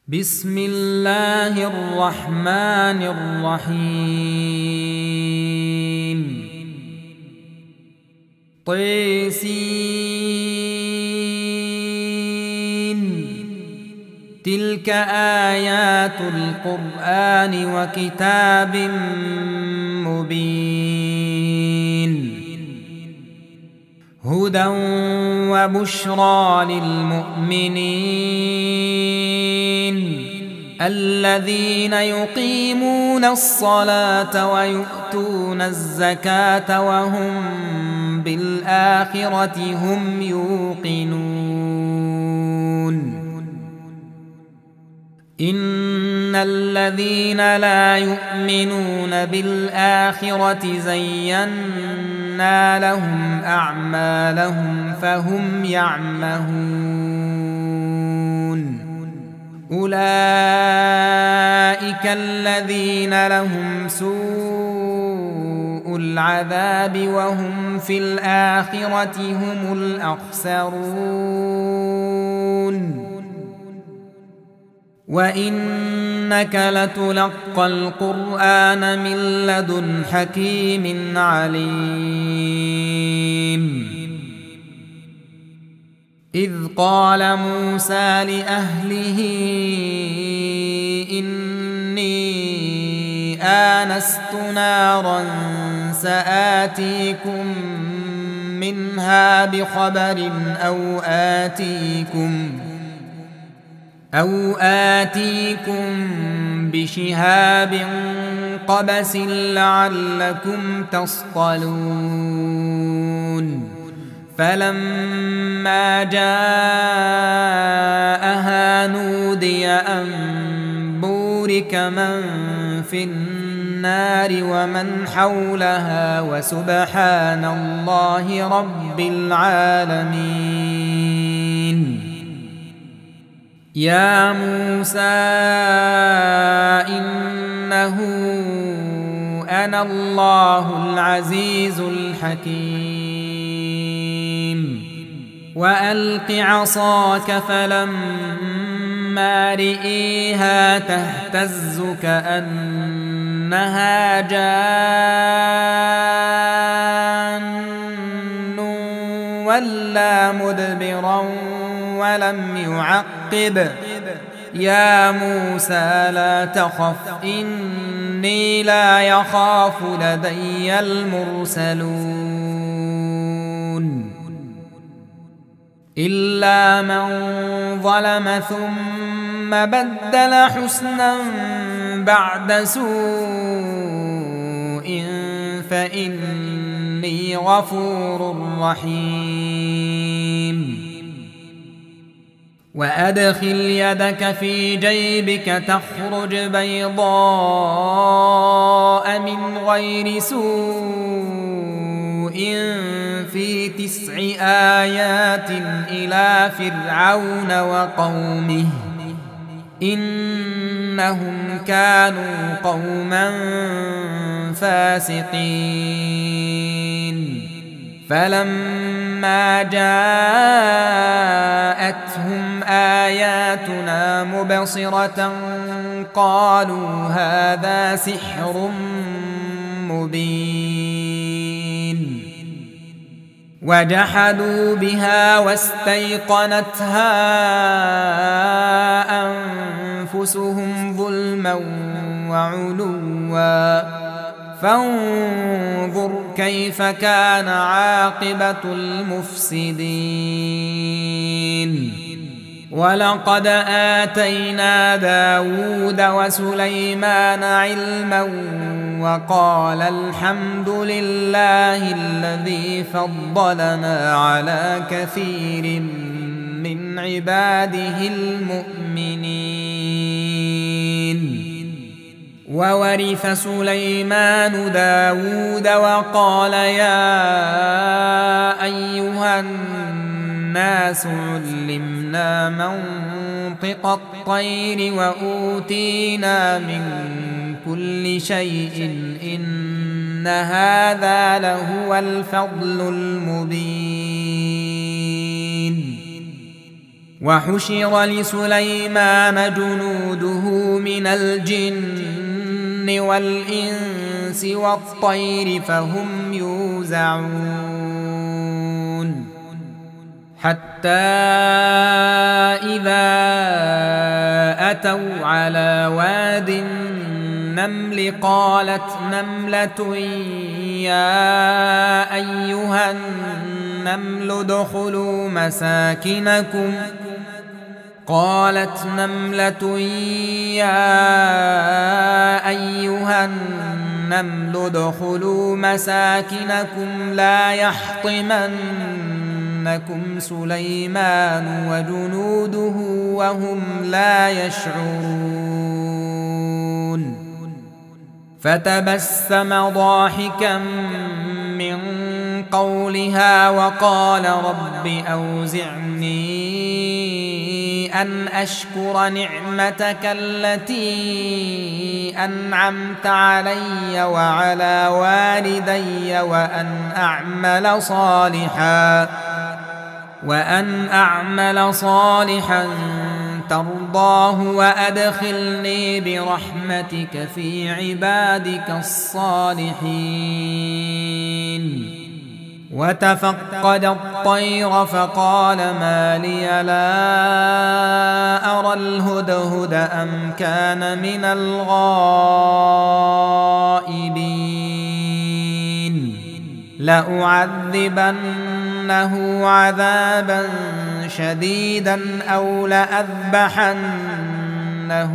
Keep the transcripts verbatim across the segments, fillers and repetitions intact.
بسم الله الرحمن الرحيم طسين تلك آيات القرآن وكتاب مبين هدى وبشرى للمؤمنين الذين يقيمون الصلاة ويؤتون الزكاة وهم بالآخرة هم يوقنون إن الذين لا يؤمنون بالآخرة زينا لهم أعمالهم فهم يعمهون أولئك الذين لهم سوء العذاب وهم في الآخرة هم الأخسرون وإنك لتلقى القرآن من لدن حكيم عليم إذ قال موسى لأهله إني آنست نارا سآتيكم منها بخبر أو آتيكم أو آتيكم بشهاب قبس لعلكم تصطلون فلما جاءها نودي أن بورك من في النار ومن حولها وسبحان الله رب العالمين يا موسى إنه أنا الله العزيز الحكيم وألق عصاك فلما رئيها تهتز كأنها جان ولا مدبرا ولم يعقب يا موسى لا تخف إني لا يخاف لدي المرسلون إلا من ظلم ثم بدل حسنا بعد سوء فإني غفور رحيم وأدخل يدك في جيبك تخرج بيضاء من غير سوء في تسع آيات إلى فرعون وقومه إنهم كانوا قوما فاسقين فلما جاءتهم آياتنا مبصرة قالوا هذا سحر مبين وجحدوا بها واستيقنتها أنفسهم ظلما وعلوا فانظر كيف كان عاقبة المفسدين ولقد آتينا داود وسليمان علما وقال الحمد لله الذي فضلنا على كثير من عباده المؤمنين وورث سليمان داود وقال يا أيها الناس علمنا منطق الطير وأوتينا من كل شيء إن هذا لهو الفضل المبين وحشر لسليمان جنوده من الجن والإنس والطير فهم يوزعون حتى إذا أتوا على واد النمل قالت نملة يا أيها النمل ادخلوا مساكنكم قالت نملة يا أيها النمل ادخلوا مساكنكم لا يحطمنكم سليمان وجنوده وهم لا يشعرون فتبسم ضاحكا من قولها وقال رب أوزعني أن أشكر نعمتك التي أنعمت علي وعلى والدي وأن أعمل صالحا وأن أعمل صالحا ترضاه وأدخلني برحمتك في عبادك الصالحين وتفقد الطير فقال ما لي لا أرى الهدهد أم كان من الغائبين لأعذبنه عذابا شديدا أو لأذبحنه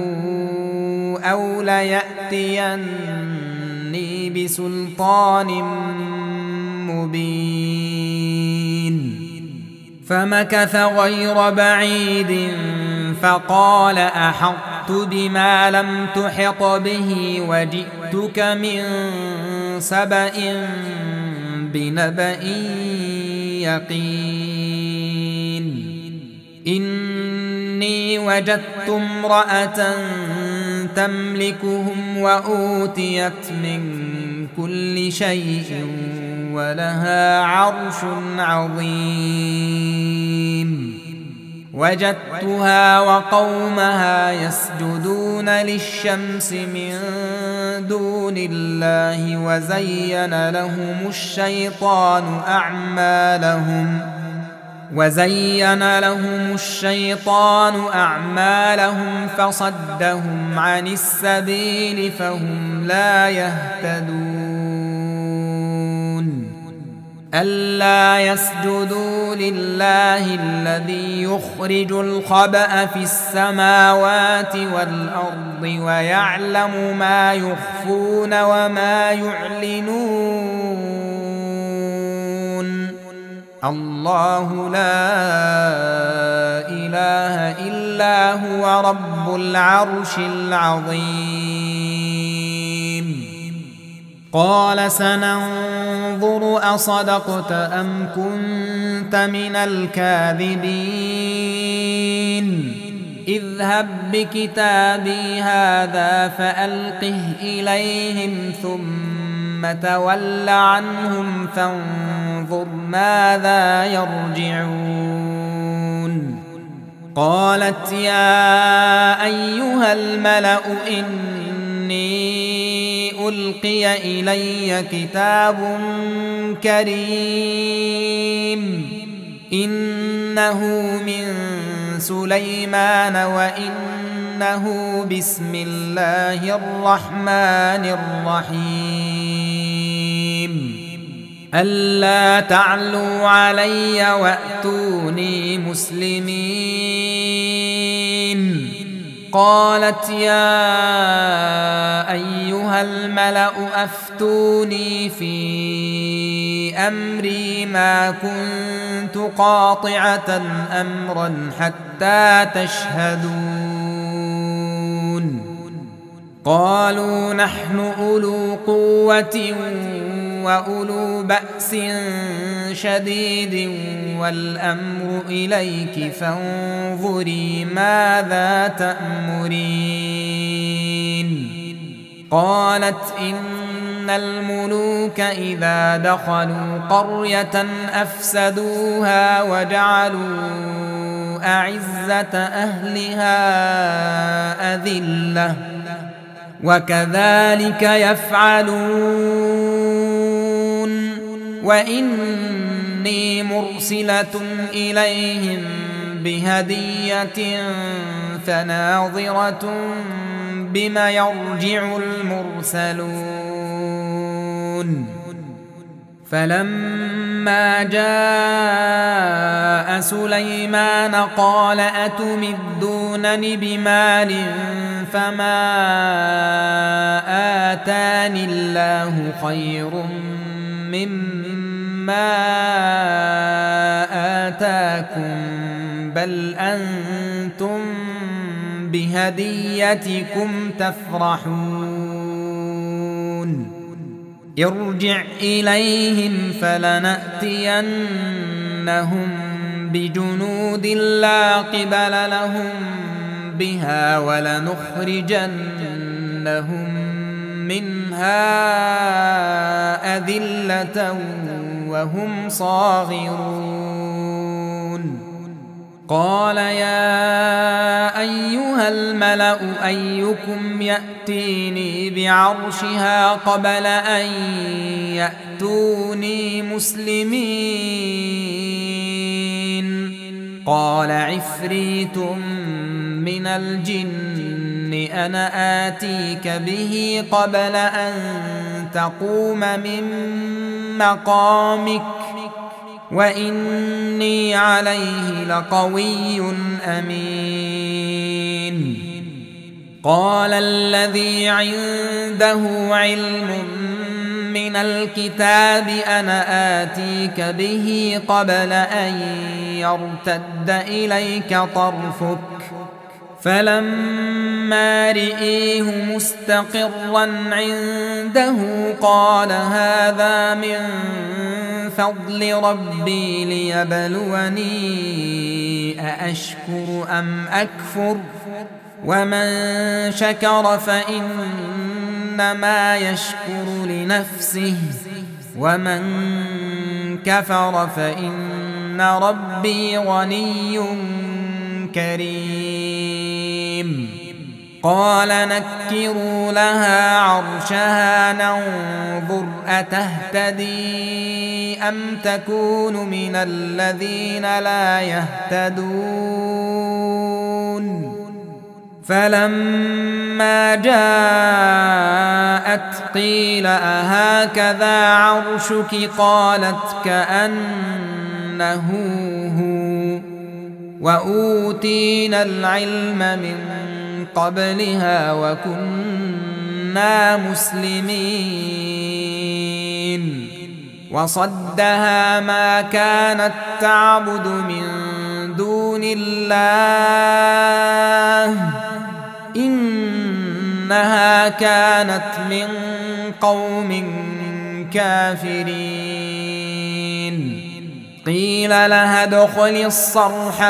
أو ليأتيني بسلطان مبين فمكث غير بعيد فقال أحطت بما لم تحط به وجئتك من سبأ بنبأ يقين إني وجدت امرأة تملكهم وأوتيت من كل شيء ولها عرش عظيم وجدتها وقومها يسجدون للشمس من دون الله وزين لهم الشيطان أعمالهم وزين لهم الشيطان أعمالهم فصدهم عن السبيل فهم لا يهتدون ألا يسجدوا لله الذي يخرج الخبأ في السماوات والأرض ويعلم ما يخفون وما يعلنون الله لا إله إلا هو رب العرش العظيم قال سننظر أصدقت أم كنت من الكاذبين اذهب بكتابي هذا فألقه إليهم ثم تول عنهم فانظر ماذا يرجعون قالت يا أيها الملأ إني ألقي إلي كتاب كريم إنه من سليمان وإنه بسم الله الرحمن الرحيم ألا تعلوا علي وأتوني مسلمين قالت يا أيها الملأ أفتوني في أمري ما كنت قاطعة أمرا حتى تشهدون قالوا نحن أولو قوة وأولو بأس شديد والأمر إليك فانظري ماذا تأمرين قالت إن الملوك إذا دخلوا قرية أفسدوها وجعلوا أعزة أهلها أذلة وكذلك يفعلون وإني مرسلة إليهم بهدية فناظرة بما يرجع المرسلون فلما جاء سليمان قال أتمدونني بمال فما آتاني الله خير مما آتاكم بل أنتم بهديتكم تفرحون ارجع إليهم فلنأتينهم بجنود لا قبل لهم بها ولنخرجنهم منها أذلة وهم صاغرون قال يا أيها الملأ أيكم يأتيني بعرشها قبل أن يأتوني مسلمين قال عفريت من الجن أنا آتيك به قبل أن تقوم من مقامك وإني عليه لقوي أمين قال الذي عنده علم من الكتاب أنا آتيك به قبل أن يرتد إليك طرفك فلما رئيه مستقرا عنده قال هذا من فضل ربي ليبلوني أأشكر أم أكفر ومن شكر فإنما يشكر لنفسه ومن كفر فإن ربي غني كريم قال نكروا لها عرشها ننظر أتهتدي أم تكون من الذين لا يهتدون فلما جاءت قيل أهكذا عرشك قالت كأنه هو وأوتينا العلم من قبلها وكنا مسلمين وصدها ما كانت تعبد من دون الله إنها كانت من قوم كافرين قيل لها ادخلي الصرح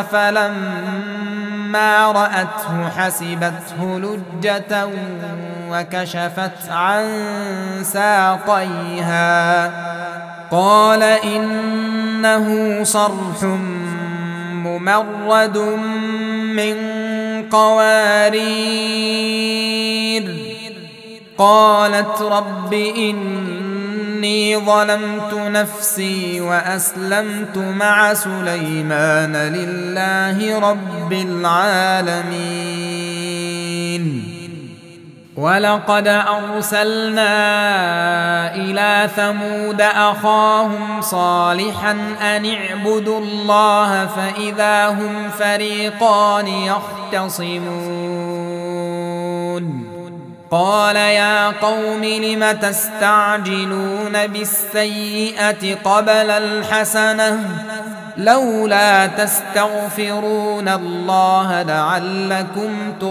فلما رأته حسبته لجة وكشفت عن ساقيها قال إنه صرح ممرد من قوارير قالت رب إني ظلمت نفسي وأسلمت مع سليمان لله رب العالمين ولقد أرسلنا إلى ثمود أخاهم صالحا أن اعبدوا الله فإذا هم فريقان يختصمون قال يا قوم لم تستعجلون بالسيئة قبل الحسنة لولا تستغفرون الله لعلكم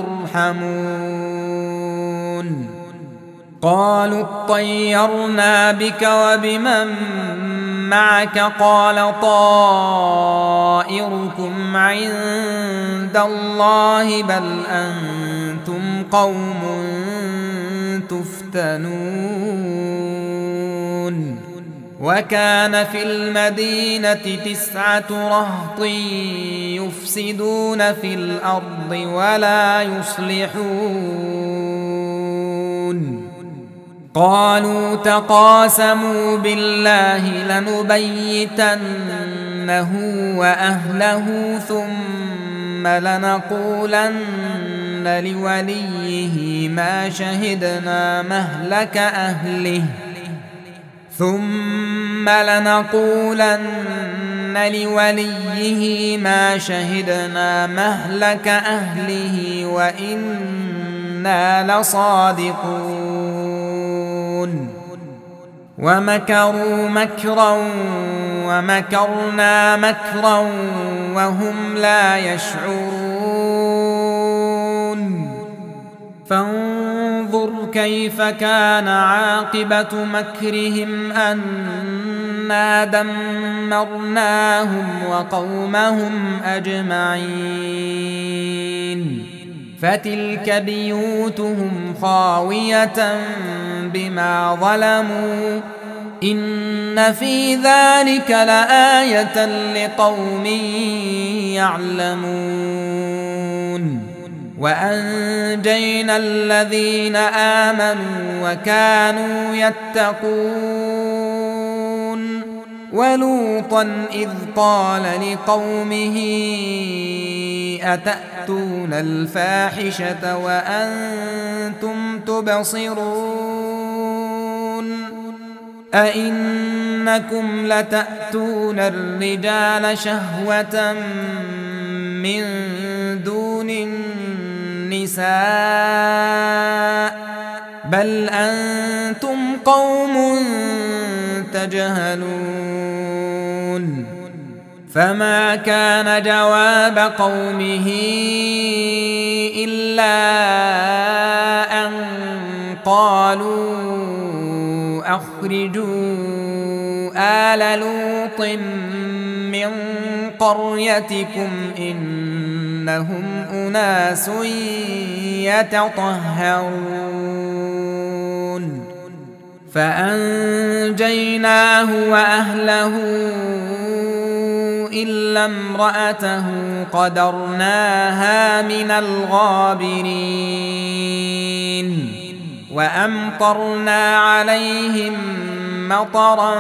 ترحمون قالوا اطيرنا بك وبمن معك قال طائركم عند الله بل أنتم قوم تفتنون وكان في المدينة تسعة رهط يفسدون في الأرض ولا يصلحون قالوا تقاسموا بالله لنبيتنه وأهله ثم لنقولن لوليه ما شهدنا مهلك أهله ثم لنقولن لوليه ما شهدنا مهلك أهله وإنا لصادقون ومكروا مكرا ومكرنا مكرا وهم لا يشعرون فانظر كيف كان عاقبة مكرهم أنا دمرناهم وقومهم أجمعين فتلك بيوتهم خاوية بما ظلموا إن في ذلك لآية لقوم يعلمون وأنجينا الذين آمنوا وكانوا يتقون ولوطا إذ قال لقومه أتأتون الفاحشة وأنتم تبصرون أئنكم لتأتون الرجال شهوة من دون النساء بل أنتم قوم تجهلون فما كان جواب قومه إلا أن قالوا أخرجوا آل لوط من قريتكم إنهم أناس يتطهرون فأنجيناه وأهله إلا امرأته قدرناها من الغابرين وأمطرنا عليهم مطرا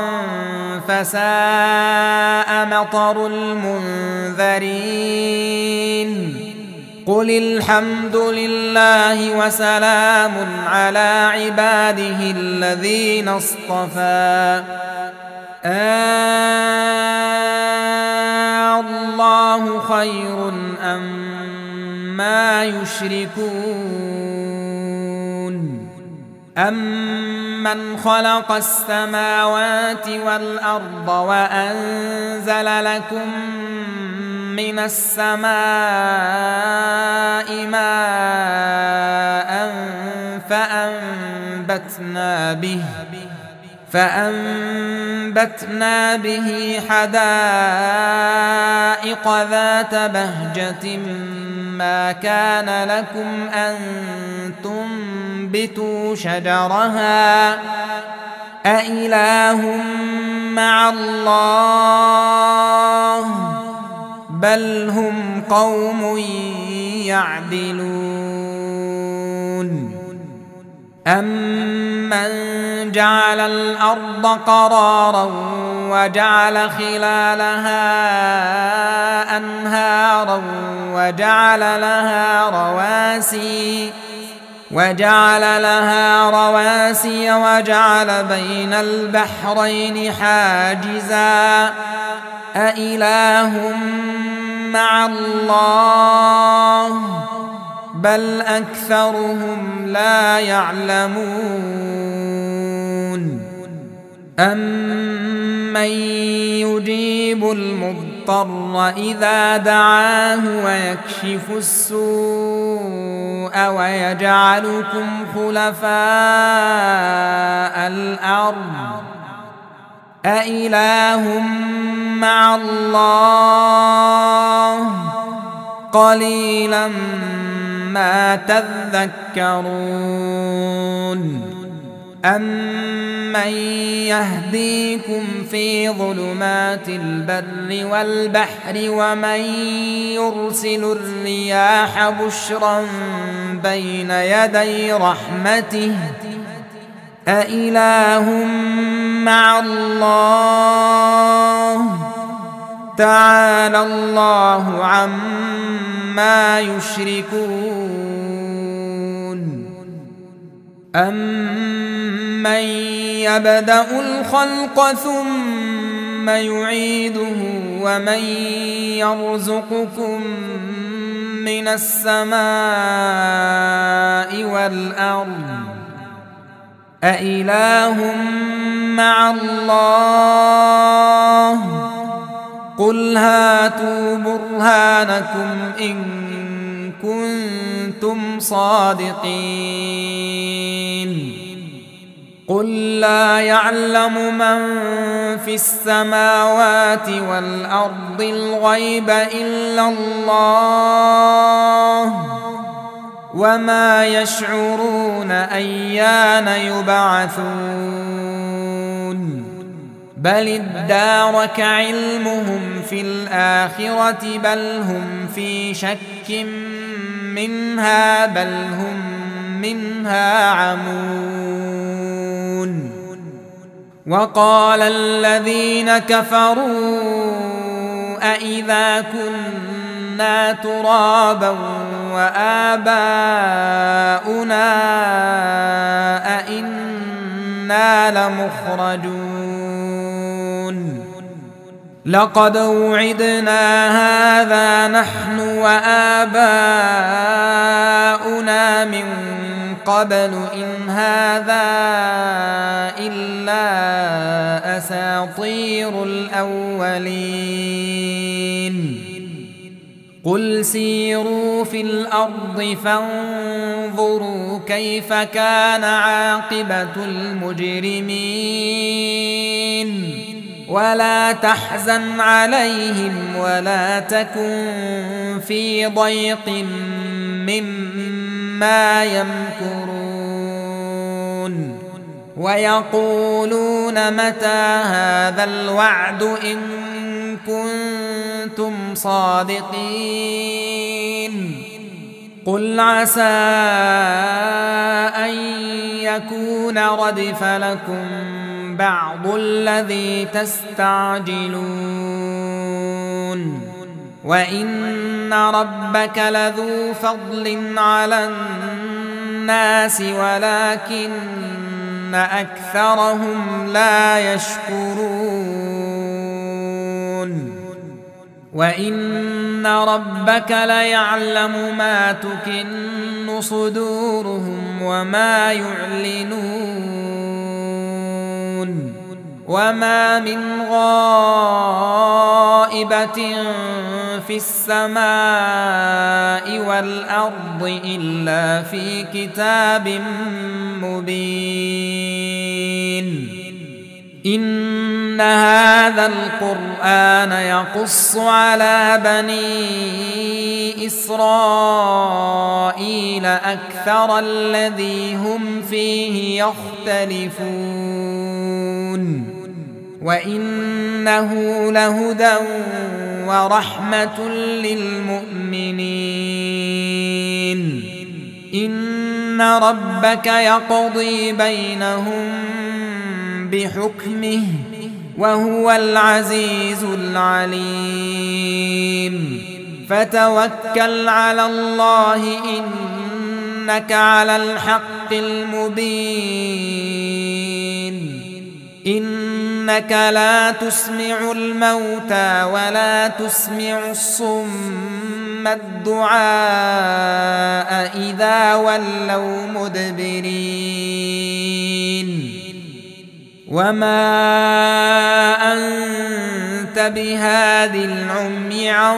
فساء مطر المنذرين قل الحمد لله وسلام على عباده الذين اصطفى آه الله خير أما يشركون أمن خلق السماوات والأرض وأنزل لكم من السماء ماء فأنبتنا به فأنبتنا به حدائق ذات بهجة ما كان لكم أن تنبتوا شجرها أإله مع الله بل هم قوم يعدلون أمن جعل الأرض قرارا وجعل خلالها أنهارا وجعل لها رواسي وجعل لها رواسي وجعل بين البحرين حاجزا أإله مع الله بل أكثرهم لا يعلمون أمن يجيب المضطر إذا دعاه ويكشف السوء ويجعلكم خلفاء الأرض أإله مع الله قليلا ما تذكرون أَمَّن يَهْدِيكُمْ فِي ظُلُمَاتِ الْبَرِّ وَالْبَحْرِ وَمَن يُرْسِلُ الرِّيَاحَ بُشْرًا بَيْنَ يَدَيْ رَحْمَتِهِ أَإِلَٰهٌ مَّعَ اللَّهِ تَعَالَى اللَّهُ عَمَّا يُشْرِكُونَ أَمَّن يَبْدَأُ الْخَلْقَ ثُمَّ يُعِيدُهُ وَمَن يَرْزُقُكُم مِّنَ السَّمَاءِ وَالْأَرْضِ أَإِلَٰهٌ مَّعَ اللَّهِ قُلْ هَاتُوا بُرْهَانَكُمْ إِن كُنتُمْ صَادِقِينَ قُل لَّا يَعْلَمُ مَن فِي السَّمَاوَاتِ وَالْأَرْضِ الْغَيْبَ إِلَّا اللَّهُ وَمَا يَشْعُرُونَ أَيَّانَ يُبْعَثُونَ بَلِ ادَّارَكَ عِلْمُهُمْ فِي الْآخِرَةِ بَلْ هُمْ فِي شَكٍّ مِّنْهَا بَلْ هُمْ مِنْهَا عَمُونَ وَقَالَ الَّذِينَ كَفَرُوا أَإِذَا كُنَّا تُرَابًا وَآبَاؤُنَا أَإِنَّا لَمُخْرَجُونَ لَقَدْ وُعِدْنَا هَٰذَا نَحْنُ وَآبَاؤُنَا مِن قَبْلُ إِنْ هَٰذَا إِلَّا أَسَاطِيرُ الْأَوَّلِينَ قُلْ سِيرُوا فِي الْأَرْضِ فَانظُرُوا كَيْفَ كَانَ عَاقِبَةُ الْمُجْرِمِينَ وَلَا تَحْزَنْ عَلَيْهِمْ وَلَا تَكُنْ فِي ضَيْقٍ مِّمَّا يَمْكُرُونَ وَيَقُولُونَ مَتَىٰ هَٰذَا الْوَعْدُ إِن كُنتُمْ صَادِقِينَ قُلْ عَسَىٰ أَن يَكُونَ رَدِفَ لَكُم بَعْضُ الَّذِي تَسْتَعْجِلُونَ وَإِنَّ رَبَّكَ لَذُو فَضْلٍ عَلَى النَّاسِ وَلَٰكِنَّ أَكْثَرَهُمْ لَا يَشْكُرُونَ وَإِنَّ رَبَّكَ لَيَعْلَمُ مَا تُكِنُّ صُدُورُهُمْ وَمَا يُعْلِنُونَ وَمَا مِنْ غَائِبَةٍ فِي السَّمَاءِ وَالْأَرْضِ إِلَّا فِي كِتَابٍ مُّبِينٍ إِنَّ هَٰذَا الْقُرْآنَ يَقُصُّ عَلَىٰ بَنِي إِسْرَائِيلَ أَكْثَرَ الَّذِي هُمْ فِيهِ يَخْتَلِفُونَ وَإِنَّهُ لَهُدًى وَرَحْمَةٌ لِّلْمُؤْمِنِينَ إِنَّ رَبَّكَ يَقْضِي بَيْنَهُم بِحُكْمِهِ وَهُوَ الْعَزِيزُ الْعَلِيمُ فَتَوَكَّلْ عَلَى اللَّهِ إِنَّكَ عَلَى الْحَقِّ الْمُبِينِ إِنَّكَ لا تسمع الموتى ولا تسمع الصم الدعاء إذا ولوا مدبرين وما أنت بهاد العمي عن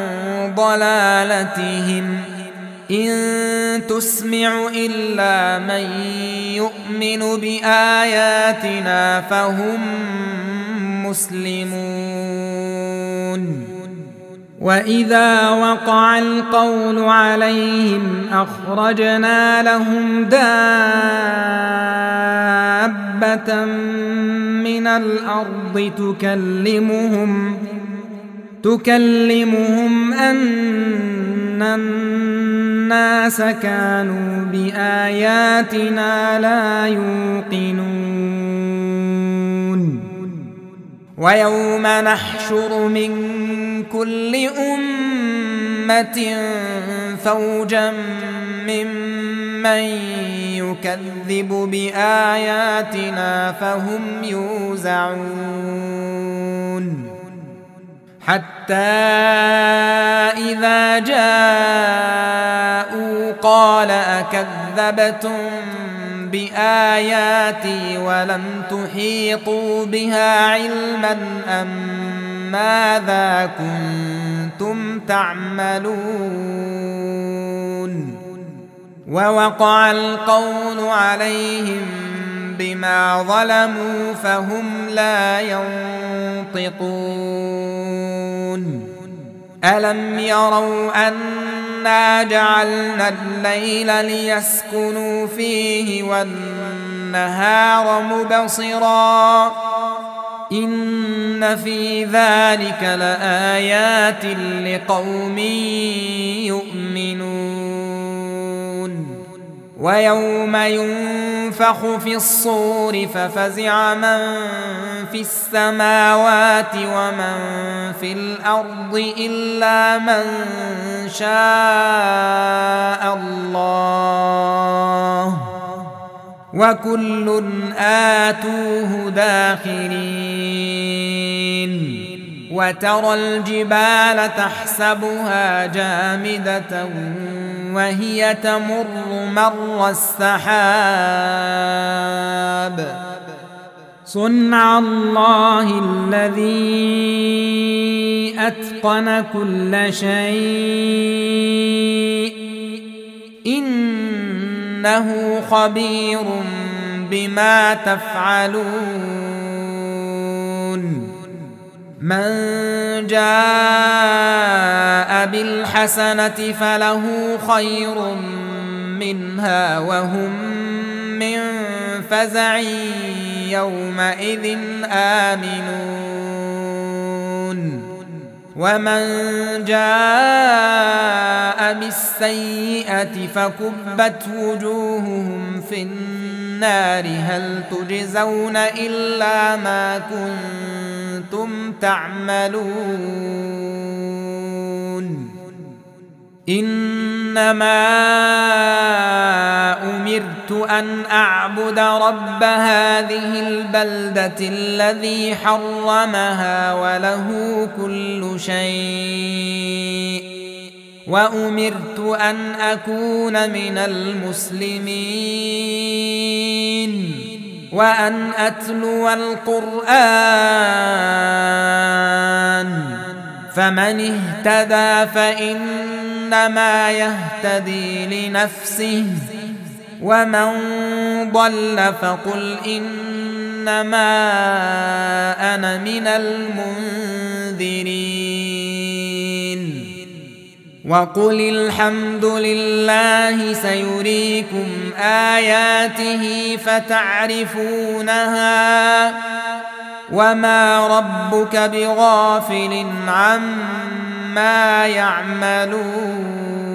ضلالتهم إن تسمع إلا من يؤمن بآياتنا فهم مسلمون وإذا وقع القول عليهم أخرجنا لهم دابة من الأرض تكلمهم تكلمهم أن الناس كانوا بآياتنا لا يوقنون ويوم نحشر من كل أمة فوجا ممن يكذب بآياتنا فهم يوزعون حتى إذا جاءوا قال أكذبتم بآياتي ولم تحيطوا بها علما أم ماذا كنتم تعملون ووقع القول عليهم بما ظلموا فهم لا ينطقون ألم يروا أنا جعلنا الليل ليسكنوا فيه والنهار مبصرا إن في ذلك لآيات لقوم يؤمنون ويوم ينفخ في الصور ففزع من في السماوات ومن في الأرض إلا من شاء الله وكل آتوه داخرين وترى الجبال تحسبها جامدة وهي تمر مر السحاب صنع الله الذي أتقن كل شيء إنه خبير بما تفعلون من جاء بالحسنة فله خير منها وهم من فزع يومئذ آمنون ومن جاء بالسيئة فكبت وجوههم في النار هل تجزون إلا ما كنتم تعملون إنما أمرت أن أعبد رب هذه البلدة الذي حرمها وله كل شيء وأمرت أن أكون من المسلمين وأن أتلو القرآن فمن اهتدى فإنما يهتدي لنفسه ومن ضل فقل إنما أنا من المنذرين وقل الحمد لله سيريكم آياته فتعرفونها وما ربك بغافل عما يعملون